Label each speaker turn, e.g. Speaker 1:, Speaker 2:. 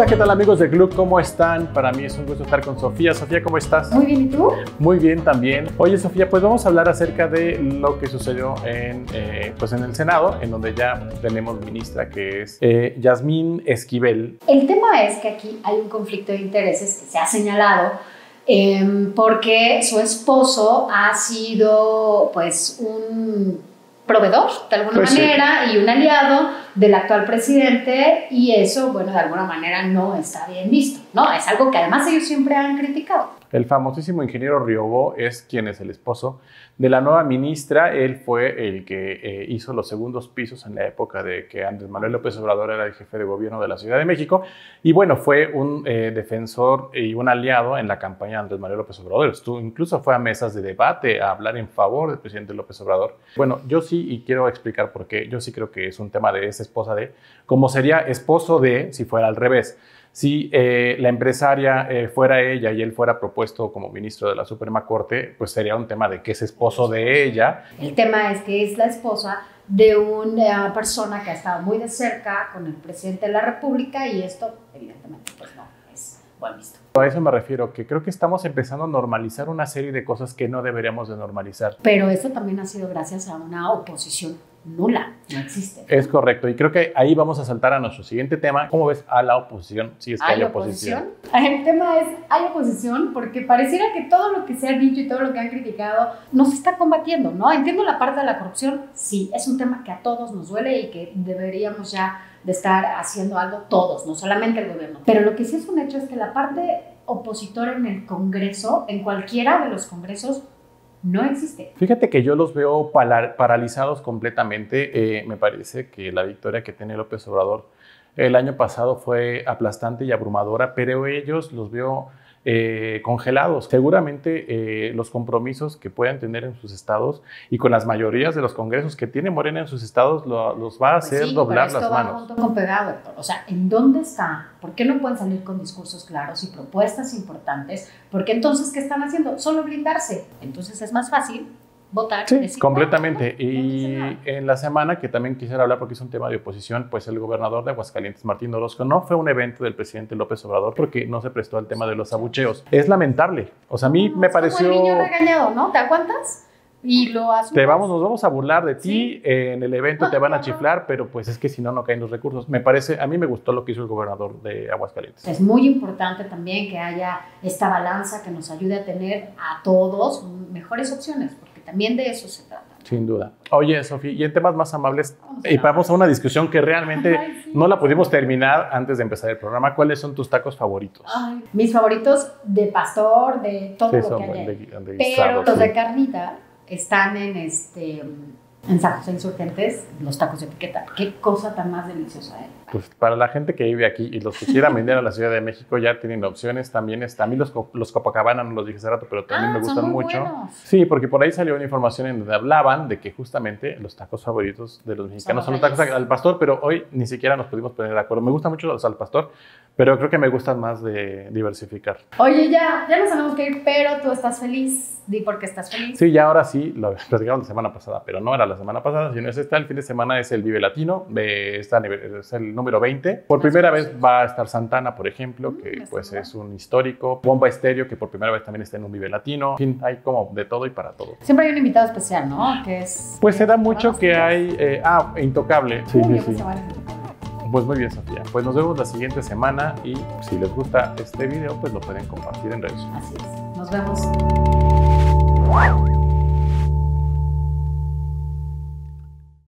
Speaker 1: ¿qué tal amigos del club? ¿Cómo están? Para mí es un gusto estar con Sofía. Sofía, ¿cómo estás?
Speaker 2: Muy bien, ¿y tú?
Speaker 1: Muy bien también. Oye, Sofía, pues vamos a hablar acerca de lo que sucedió en el Senado, en donde ya tenemos ministra, que es Yasmín Esquivel.
Speaker 2: El tema es que aquí hay un conflicto de intereses que se ha señalado porque su esposo ha sido pues un proveedor de alguna manera y un aliado del actual presidente, y eso, bueno, de alguna manera no está bien visto, ¿no? Es algo que además ellos siempre han criticado.
Speaker 1: El famosísimo ingeniero Riobó es quien es el esposo de la nueva ministra. Él fue el que hizo los segundos pisos en la época de que Andrés Manuel López Obrador era el jefe de gobierno de la Ciudad de México. Y bueno, fue un defensor y un aliado en la campaña de Andrés Manuel López Obrador. Incluso fue a mesas de debate a hablar en favor del presidente López Obrador. Bueno, yo sí, y quiero explicar por qué. Yo sí creo que es un tema de esa esposa de, como sería esposo de si fuera al revés. Si la empresaria fuera ella y él fuera propuesto como ministro de la Suprema Corte, pues sería un tema de que es esposo de ella.
Speaker 2: El tema es que es la esposa de una persona que ha estado muy de cerca con el presidente de la República, y esto evidentemente pues no es buen visto.
Speaker 1: A eso me refiero, que creo que estamos empezando a normalizar una serie de cosas que no deberíamos de normalizar.
Speaker 2: Pero eso también ha sido gracias a una oposición nula, no existe.
Speaker 1: Es correcto, y creo que ahí vamos a saltar a nuestro siguiente tema. ¿Cómo ves a la oposición? Si es que hay oposición.
Speaker 2: El tema es, hay oposición porque pareciera que todo lo que se ha dicho y todo lo que han criticado no se está combatiendo, ¿no? Entiendo la parte de la corrupción, sí, es un tema que a todos nos duele y que deberíamos ya de estar haciendo algo todos, no solamente el gobierno. Pero lo que sí es un hecho es que la parte opositora en el Congreso, en cualquiera de los congresos, no existe.
Speaker 1: Fíjate que yo los veo paralizados completamente. Me parece que la victoria que tiene López Obrador el año pasado fue aplastante y abrumadora, pero ellos los veo congelados. Seguramente los compromisos que puedan tener en sus estados y con las mayorías de los congresos que tiene Morena en sus estados los va a hacer doblar las manos.
Speaker 2: Pero esto va junto con pegado, Héctor. O sea, ¿en dónde está? ¿Por qué no pueden salir con discursos claros y propuestas importantes? Porque entonces, ¿qué están haciendo? Solo blindarse. Entonces es más fácil votar.
Speaker 1: Sí,
Speaker 2: decir,
Speaker 1: completamente. Y en la semana, que también quisiera hablar porque es un tema de oposición, pues el gobernador de Aguascalientes, Martín Orozco, no fue un evento del presidente López Obrador porque no se prestó al tema de los abucheos. Es lamentable. O sea, a mí me pareció...
Speaker 2: Como el niño regañado, ¿no? ¿Te aguantas? Y lo asumes.
Speaker 1: Nos vamos a burlar de ti,
Speaker 2: ¿sí?
Speaker 1: En el evento te van a chiflar, pero pues es que si no, no caen los recursos. A mí me gustó lo que hizo el gobernador de Aguascalientes.
Speaker 2: Es muy importante también que haya esta balanza que nos ayude a tener a todos mejores opciones, porque también de eso se trata.
Speaker 1: Sin duda. Oye, Sofía, y en temas más amables, vamos a una discusión que realmente no la pudimos terminar antes de empezar el programa. ¿Cuáles son tus tacos favoritos?
Speaker 2: Ay, mis favoritos de pastor, de todo lo que hay. Pero los de carnita están en San José Insurgentes, los tacos de etiqueta. Qué cosa tan más deliciosa, ¿eh?
Speaker 1: Pues para la gente que vive aquí y los que quieran vender a la Ciudad de México ya tienen opciones. También está, a mí los Copacabana no los dije hace rato, pero también me gustan mucho. Buenos. Sí, porque por ahí salió una información en donde hablaban de que justamente los tacos favoritos de los mexicanos son los tacos al pastor, pero hoy ni siquiera nos pudimos poner de acuerdo. Me gustan mucho los al pastor, pero creo que me gustan más de diversificar.
Speaker 2: Oye, ya nos tenemos que ir, pero tú estás feliz. Di por qué estás feliz.
Speaker 1: Sí, ya ahora sí, lo platicamos la semana pasada, pero no era la semana pasada, sino es el fin de semana es el Vive Latino, es el número 20. Por primera vez va a estar Santana, por ejemplo, que pues es un histórico. Bomba Estéreo, que por primera vez también está en un Vive Latino. En fin, hay como de todo y para todo.
Speaker 2: Siempre hay un invitado especial, ¿no? Que es...
Speaker 1: Pues se da mucho que hay... Intocable. Sí. Pues muy bien, Sofía. Pues nos vemos la siguiente semana y si les gusta este video, pues lo pueden compartir en redes.
Speaker 2: Así es. Nos vemos.